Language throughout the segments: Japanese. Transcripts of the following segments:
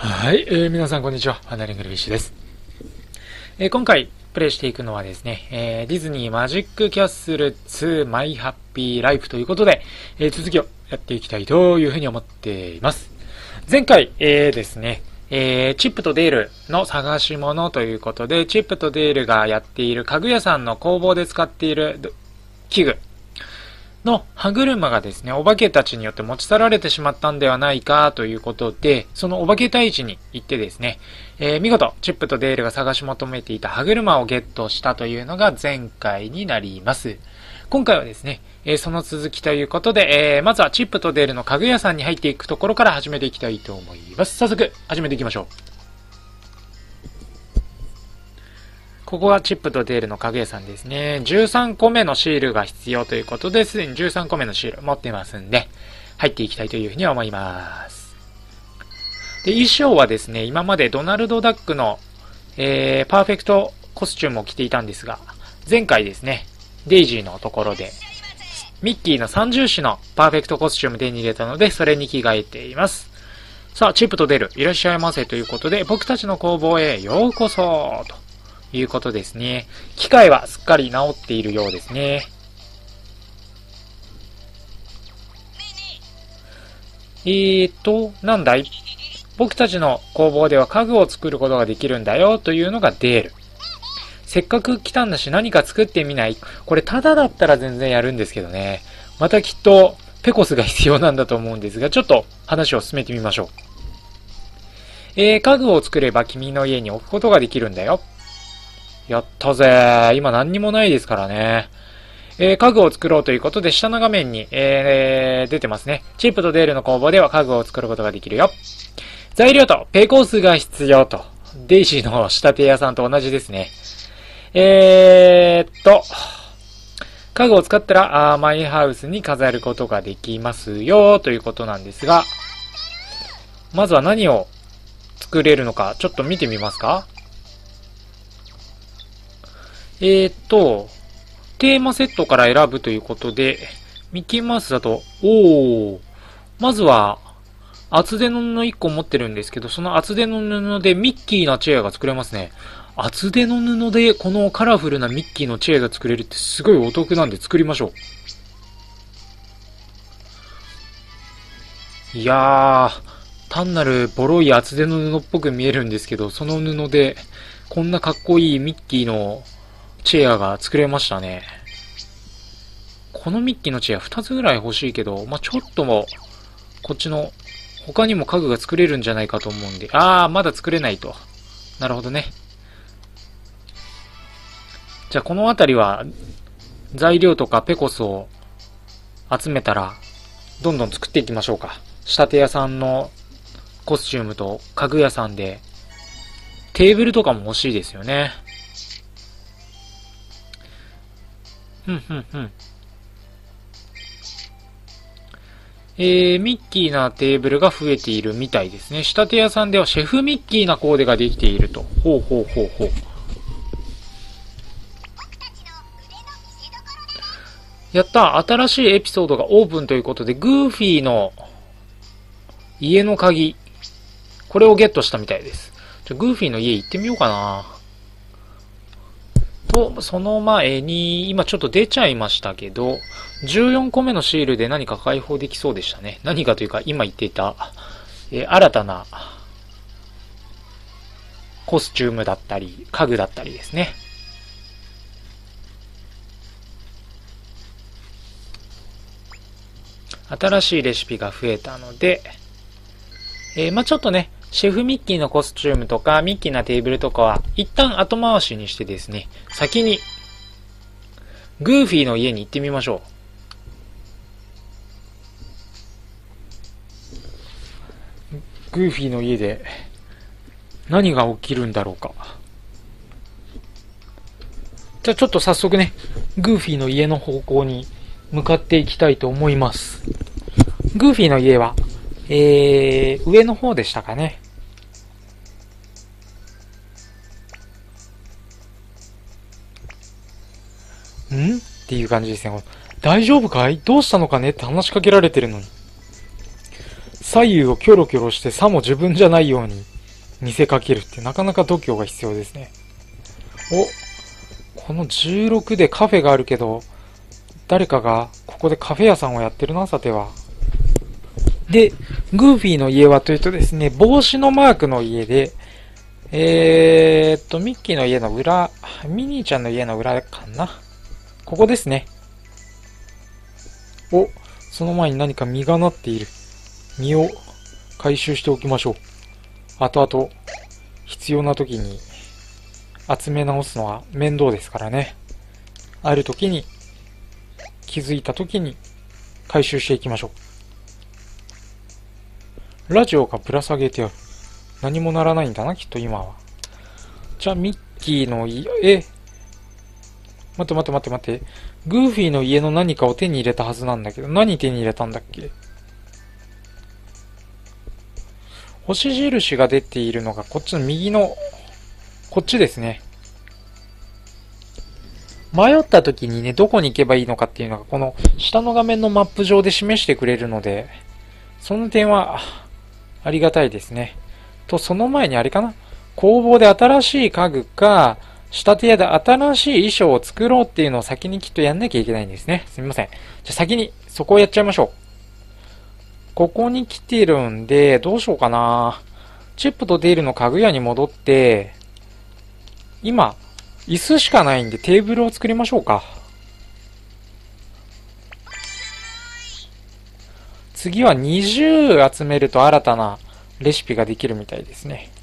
はい、皆さんこんにちは。ワンダリングルビッシュです。今回プレイしていくのはですね、ディズニーマジックキャッスル2マイハッピーライフということで、続きをやっていきたいというふうに思っています。前回、ですね、チップとデールの探し物ということで、チップとデールがやっている家具屋さんの工房で使っている器具の歯車がですね、お化けたちによって持ち去られてしまったんではないかということで、そのお化け退治に行ってですね、見事、チップとデールが探し求めていた歯車をゲットしたというのが前回になります。今回はですね、その続きということで、まずはチップとデールの家具屋さんに入っていくところから始めていきたいと思います。早速、始めていきましょう。ここがチップとデールの家具屋さんですね。13個目のシールが必要ということで、すでに13個目のシール持ってますんで、入っていきたいというふうに思います。で、衣装はですね、今までドナルド・ダックの、パーフェクトコスチュームを着ていたんですが、前回ですね、デイジーのところで、ミッキーの三重視のパーフェクトコスチューム手に入れたので、それに着替えています。さあ、チップとデール、いらっしゃいませということで、僕たちの工房へようこそと。いうことですね。機械はすっかり治っているようですね。なんだい？僕たちの工房では家具を作ることができるんだよというのがデール。せっかく来たんだし何か作ってみない？これタダだったら全然やるんですけどね。またきっとペコスが必要なんだと思うんですが、ちょっと話を進めてみましょう。家具を作れば君の家に置くことができるんだよ。やったぜ。今何にもないですからね。家具を作ろうということで下の画面に、出てますね。チップとデールの工房では家具を作ることができるよ。材料とペコスが必要と。デイジーの仕立て屋さんと同じですね。家具を使ったらマイハウスに飾ることができますよということなんですが、まずは何を作れるのかちょっと見てみますか？テーマセットから選ぶということで、ミッキーマウスだと、まずは、厚手の布1個持ってるんですけど、その厚手の布でミッキーなチェアが作れますね。厚手の布でこのカラフルなミッキーのチェアが作れるってすごいお得なんで作りましょう。いやー、単なるボロい厚手の布っぽく見えるんですけど、その布でこんなかっこいいミッキーのチェアが作れましたね。このミッキーのチェア2つぐらい欲しいけど、ちょっとも、こっちの、他にも家具が作れるんじゃないかと思うんで、まだ作れないと。なるほどね。じゃあこの辺りは、材料とかペコスを集めたら、どんどん作っていきましょうか。仕立て屋さんのコスチュームと家具屋さんで、テーブルとかも欲しいですよね。ミッキーなテーブルが増えているみたいですね。仕立て屋さんではシェフミッキーなコーデができていると。ほう。やった！新しいエピソードがオープンということで、グーフィーの家の鍵。これをゲットしたみたいです。グーフィーの家行ってみようかな。と、その前に、今ちょっと出ちゃいましたけど、14個目のシールで何か解放できそうでしたね。何かというか、今言っていた、新たなコスチュームだったり、家具だったりですね。新しいレシピが増えたので、ちょっとね、シェフミッキーのコスチュームとか、ミッキーなテーブルとかは、一旦後回しにしてですね、先に、グーフィーの家に行ってみましょう。グーフィーの家で、何が起きるんだろうか。じゃあちょっと早速ね、グーフィーの家の方向に向かっていきたいと思います。グーフィーの家は、上の方でしたかね。っていう感じですね。大丈夫かい？どうしたのかねって話しかけられてるのに。左右をキョロキョロしてさも自分じゃないように。 見せかけるってなかなか度胸が必要ですね。この16でカフェがあるけど、誰かがここでカフェ屋さんをやってるな、さては。で、グーフィーの家はというとですね、帽子のマークの家で、ミッキーの家の裏、ミニーちゃんの家の裏かな。ここですね。その前に何か実がなっている。実を回収しておきましょう。後々、必要な時に集め直すのは面倒ですからね。ある時に、気づいた時に回収していきましょう。ラジオがぶら下げてある。何もならないんだな、きっと今は。じゃあ、ミッキーの家、待って。グーフィーの家の何かを手に入れたはずなんだけど、何手に入れたんだっけ？星印が出ているのがこっちの右の、こっちですね。迷った時にね、どこに行けばいいのかっていうのが、この下の画面のマップ上で示してくれるので、その点は、ありがたいですね。と、その前にあれかな？工房で新しい家具か、仕立て屋で新しい衣装を作ろうっていうのを先にきっとやんなきゃいけないんですね。すみません。じゃあ先にそこをやっちゃいましょう。ここに来てるんで、どうしようかな。チップとデールの家具屋に戻って、今、椅子しかないんでテーブルを作りましょうか。次は20集めると新たなレシピができるみたいですね。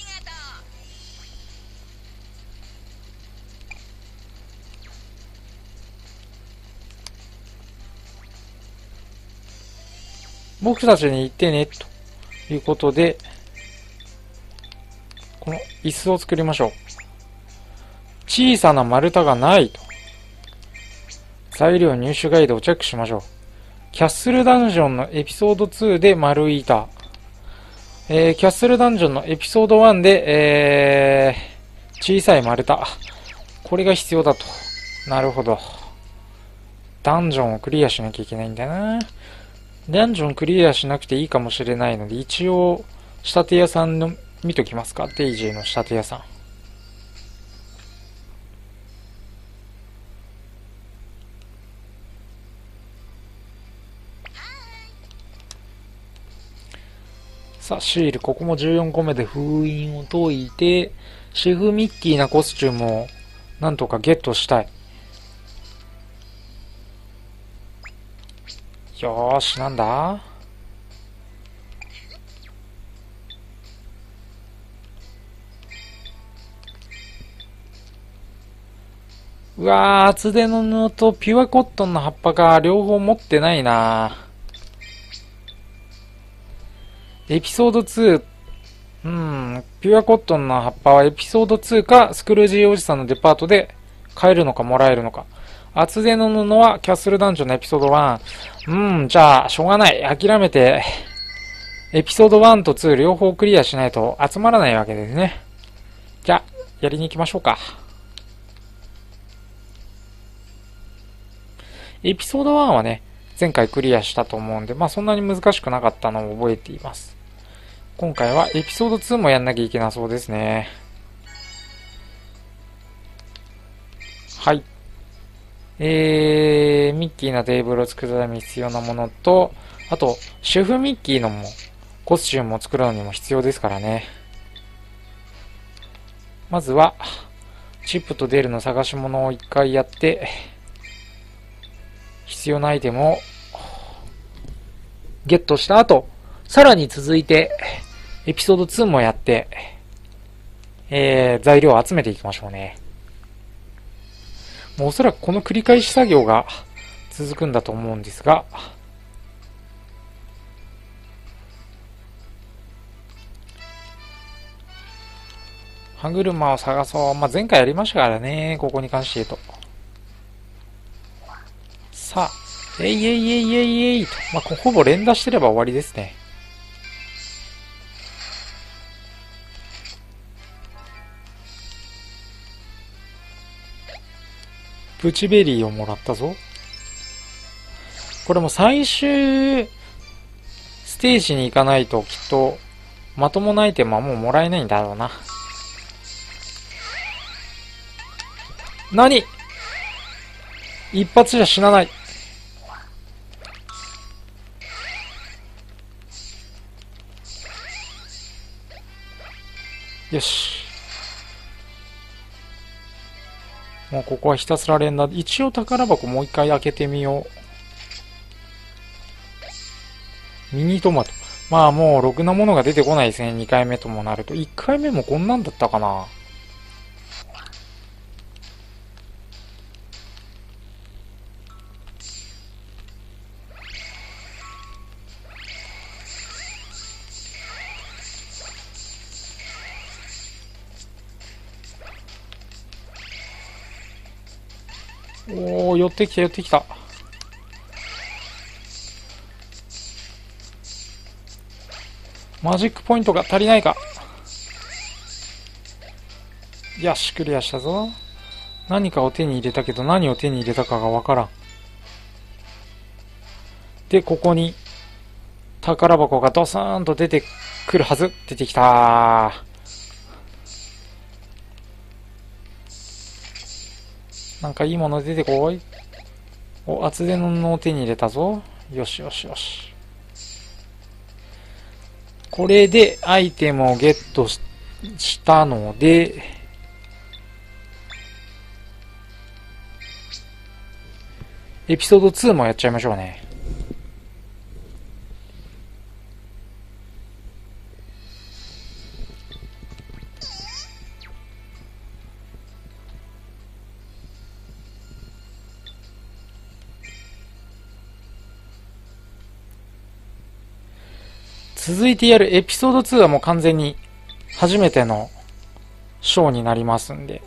僕たちに言ってね、ということで、この椅子を作りましょう。小さな丸太がないと。材料入手ガイドをチェックしましょう。キャッスルダンジョンのエピソード2で丸い板。キャッスルダンジョンのエピソード1で、小さい丸太。これが必要だと。なるほど。ダンジョンをクリアしなきゃいけないんだな。ダンジョンクリアしなくていいかもしれないので、一応、仕立て屋さんの見ときますか。デイジーの仕立て屋さん。さあ、シール、ここも14個目で封印を解いて、シェフミッキーなコスチュームをなんとかゲットしたい。よーし、なんだ？うわー、厚手の布とピュアコットンの葉っぱが両方持ってないな。エピソード2、ピュアコットンの葉っぱはエピソード2かスクルージーおじさんのデパートで買えるのかもらえるのか。厚手の布はキャッスルダンジョンのエピソード1。じゃあ、しょうがない。諦めて、エピソード1と2両方クリアしないと集まらないわけですね。じゃあ、やりに行きましょうか。エピソード1はね、前回クリアしたと思うんで、そんなに難しくなかったのを覚えています。今回はエピソード2もやんなきゃいけなそうですね。はい。ミッキーなテーブルを作るために必要なものと、あと、シェフミッキーのコスチュームを作るのにも必要ですからね。まずは、チップとデールの探し物を一回やって、必要なアイテムをゲットした後、さらに続いて、エピソード2もやって、材料を集めていきましょうね。もうおそらくこの繰り返し作業が続くんだと思うんですが、歯車を探そう。前回やりましたからね、ここに関して言うと。さあ、えいえいえいえいえいと。ほぼ連打してれば終わりですね。プチベリーをもらったぞ。これも最終ステージに行かないときっとまともなアイテムはもうもらえないんだろうな。何？一発じゃ死なない。よし。もうここはひたすら連打。一応宝箱もう一回開けてみよう。ミニトマト。まあもうろくなものが出てこないですね。2回目ともなると。1回目もこんなんだったかな。おー、寄ってきた寄ってきた。マジックポイントが足りないか。よし、クリアしたぞ。何かを手に入れたけど、何を手に入れたかがわからん。で、ここに、宝箱がドスーンと出てくるはず。出てきたー。なんかいいもの出てこい。お、厚手の布を手に入れたぞ。よしよしよし。これでアイテムをゲットしたので、エピソード2もやっちゃいましょうね。続いてやるエピソード2はもう完全に初めてのショーになりますんで。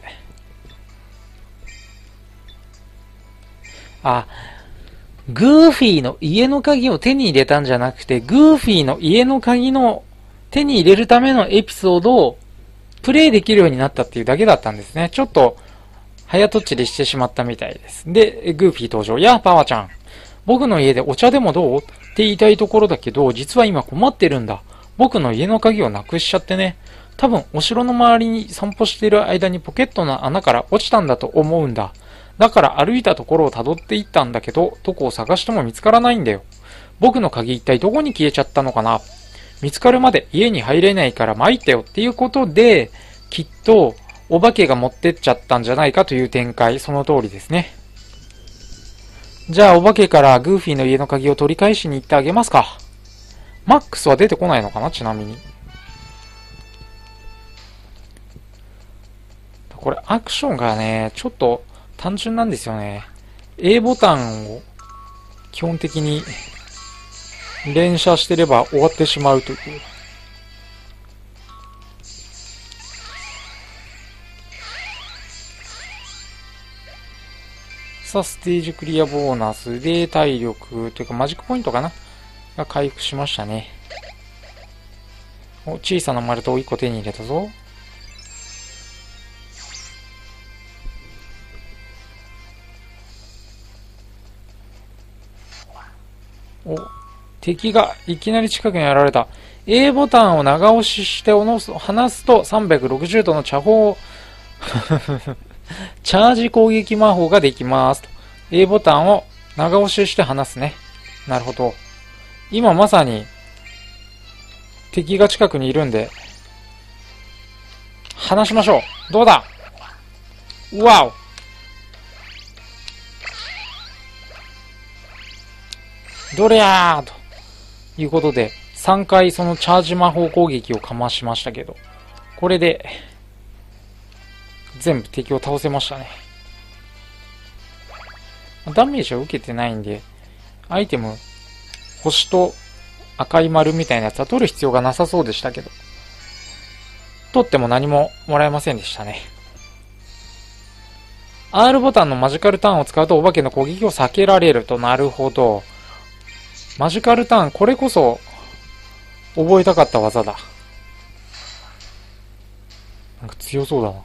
あ、グーフィーの家の鍵を手に入れたんじゃなくて、グーフィーの家の鍵の手に入れるためのエピソードをプレイできるようになったっていうだけだったんですね。ちょっと早とっちりしてしまったみたいです。で、グーフィー登場。やあ、パワちゃん。僕の家でお茶でもどうって言いたいところだけど、実は今困ってるんだ。僕の家の鍵をなくしちゃってね。多分、お城の周りに散歩している間にポケットの穴から落ちたんだと思うんだ。だから歩いたところを辿っていったんだけど、どこを探しても見つからないんだよ。僕の鍵一体どこに消えちゃったのかな。見つかるまで家に入れないから参ったよっていうことで、きっと、お化けが持ってっちゃったんじゃないかという展開、その通りですね。じゃあお化けからグーフィーの家の鍵を取り返しに行ってあげますか。マックスは出てこないのかな、ちなみに。これアクションがね、ちょっと単純なんですよね。A ボタンを基本的に連射してれば終わってしまうという。さあ、ステージクリアボーナスで体力というかマジックポイントかなが回復しましたね。お、小さな丸太を1個手に入れたぞ。お、敵がいきなり近くにやられた。A ボタンを長押しして離すと360度のチャージ攻撃魔法ができます。A ボタンを長押しして離すね。なるほど。今まさに敵が近くにいるんで、離しましょう。どうだ？わお！どれやーということで、3回そのチャージ魔法攻撃をかましましたけど、これで、全部敵を倒せましたね。ダメージは受けてないんで、アイテム、星と赤い丸みたいなやつは取る必要がなさそうでしたけど、取っても何ももらえませんでしたね。R ボタンのマジカルターンを使うとお化けの攻撃を避けられると。なるほど。マジカルターン、これこそ覚えたかった技だ。なんか強そうだな。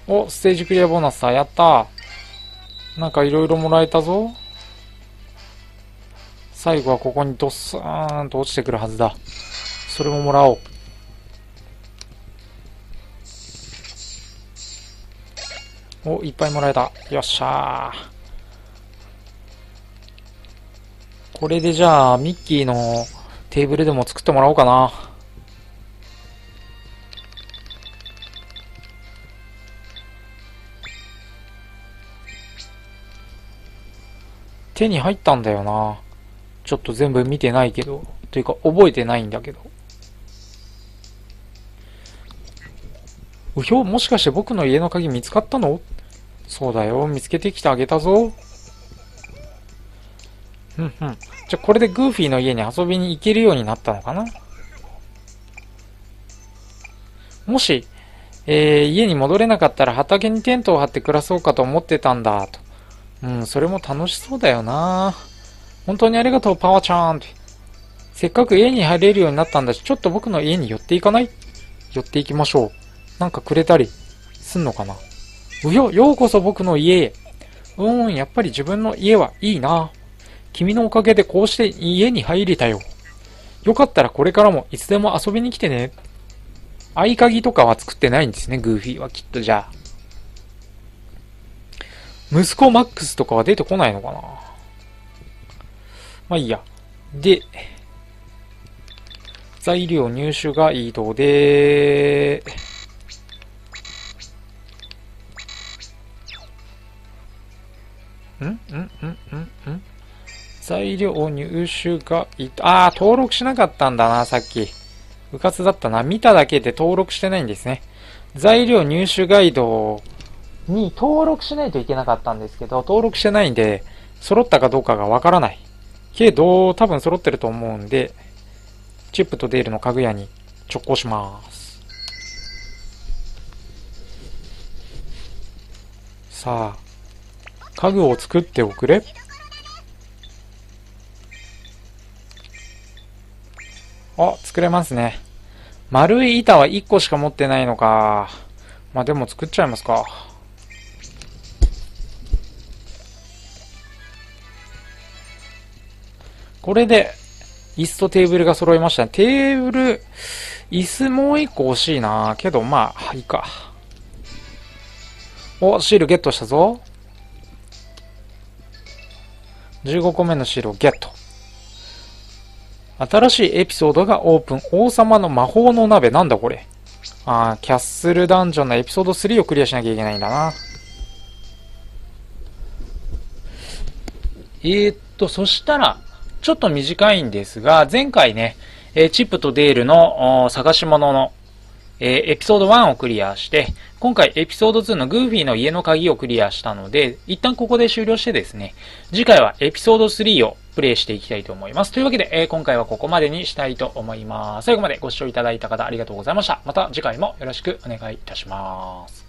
お、ステージクリアボーナスだ。やったー。なんかいろいろもらえたぞ。最後はここにドッサーンと落ちてくるはずだ。それももらおう。お、いっぱいもらえた。よっしゃー。これでじゃあ、ミッキーのテーブルでも作ってもらおうかな。手に入ったんだよな。ちょっと全部見てないけど。というか、覚えてないんだけど。うひょ、もしかして僕の家の鍵見つかったの？そうだよ、見つけてきてあげたぞ。じゃあこれでグーフィーの家に遊びに行けるようになったのかな？もし、家に戻れなかったら畑にテントを張って暮らそうかと思ってたんだ、と。それも楽しそうだよな。本当にありがとう、パワちゃんって。せっかく家に入れるようになったんだし、ちょっと僕の家に寄っていかない？寄っていきましょう。なんかくれたりすんのかな？ようこそ僕の家へ。やっぱり自分の家はいいな。君のおかげでこうして家に入れたよ。よかったらこれからもいつでも遊びに来てね。合鍵とかは作ってないんですね、グーフィーはきっとじゃあ。息子マックスとかは出てこないのかな？まあいいや。で、材料入手が移動で、材料入手が登録しなかったんだな、さっき。うかつだったな。見ただけで登録してないんですね。材料入手ガイドに登録しないといけなかったんですけど、登録してないんで、揃ったかどうかがわからない。けど、多分揃ってると思うんで、チップとデールの家具屋に直行します。さあ、家具を作っておくれ。作れますね。丸い板は1個しか持ってないのか。まあでも作っちゃいますか。これで、椅子とテーブルが揃いましたね。テーブル、椅子もう1個欲しいな。けどまあ、いいか。シールゲットしたぞ。15個目のシールをゲット。新しいエピソードがオープン。王様の魔法の鍋。なんだこれ。キャッスルダンジョンのエピソード3をクリアしなきゃいけないんだな。そしたら、ちょっと短いんですが、前回ね、チップとデールの探し物の、エピソード1をクリアして、今回エピソード2のグーフィーの家の鍵をクリアしたので、一旦ここで終了してですね、次回はエピソード3をプレイしていきたいと思います。というわけで、今回はここまでにしたいと思います。最後までご視聴いただいた方ありがとうございました。また次回もよろしくお願いいたします。